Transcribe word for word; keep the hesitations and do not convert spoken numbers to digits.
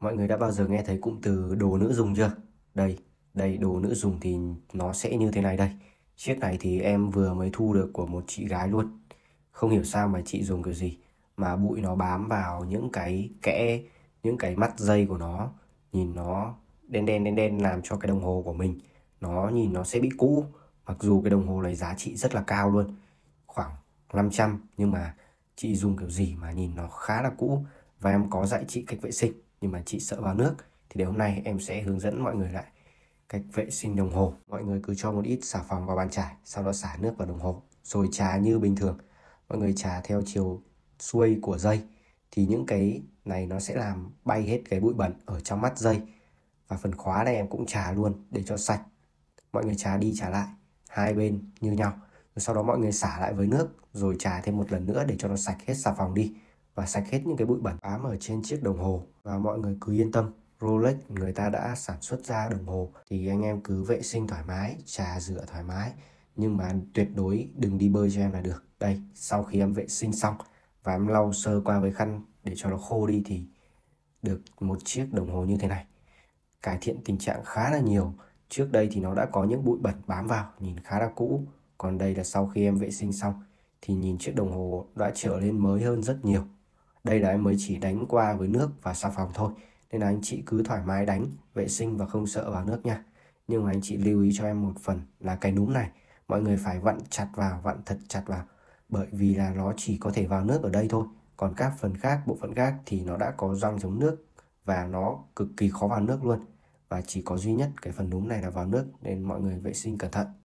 Mọi người đã bao giờ nghe thấy cụm từ đồ nữ dùng chưa? Đây, đây đồ nữ dùng thì nó sẽ như thế này đây. Chiếc này thì em vừa mới thu được của một chị gái luôn. Không hiểu sao mà chị dùng kiểu gì mà bụi nó bám vào những cái kẽ, những cái mắt dây của nó. Nhìn nó đen đen đen đen làm cho cái đồng hồ của mình nó nhìn nó sẽ bị cũ. Mặc dù cái đồng hồ này giá trị rất là cao luôn, khoảng năm trăm, nhưng mà chị dùng kiểu gì mà nhìn nó khá là cũ. Và em có dạy chị cách vệ sinh nhưng mà chị sợ vào nước, thì để hôm nay em sẽ hướng dẫn mọi người lại cách vệ sinh đồng hồ. Mọi người cứ cho một ít xà phòng vào bàn chải, sau đó xả nước vào đồng hồ rồi chà như bình thường. Mọi người chà theo chiều xuôi của dây thì những cái này nó sẽ làm bay hết cái bụi bẩn ở trong mắt dây. Và phần khóa này em cũng chà luôn để cho sạch. Mọi người chà đi chà lại hai bên như nhau, rồi sau đó mọi người xả lại với nước rồi chà thêm một lần nữa để cho nó sạch hết xà phòng đi và sạch hết những cái bụi bẩn bám ở trên chiếc đồng hồ. Và mọi người cứ yên tâm, Rolex người ta đã sản xuất ra đồng hồ thì anh em cứ vệ sinh thoải mái, chà rửa thoải mái, nhưng mà tuyệt đối đừng đi bơi cho em là được. Đây, sau khi em vệ sinh xong và em lau sơ qua với khăn để cho nó khô đi thì được một chiếc đồng hồ như thế này. Cải thiện tình trạng khá là nhiều. Trước đây thì nó đã có những bụi bẩn bám vào, nhìn khá là cũ. Còn đây là sau khi em vệ sinh xong thì nhìn chiếc đồng hồ đã trở lên mới hơn rất nhiều. Đây là em mới chỉ đánh qua với nước và xà phòng thôi, nên là anh chị cứ thoải mái đánh, vệ sinh và không sợ vào nước nha. Nhưng mà anh chị lưu ý cho em một phần là cái núm này, mọi người phải vặn chặt vào, vặn thật chặt vào. Bởi vì là nó chỉ có thể vào nước ở đây thôi. Còn các phần khác, bộ phận khác thì nó đã có gioăng chống nước và nó cực kỳ khó vào nước luôn. Và chỉ có duy nhất cái phần núm này là vào nước, nên mọi người vệ sinh cẩn thận.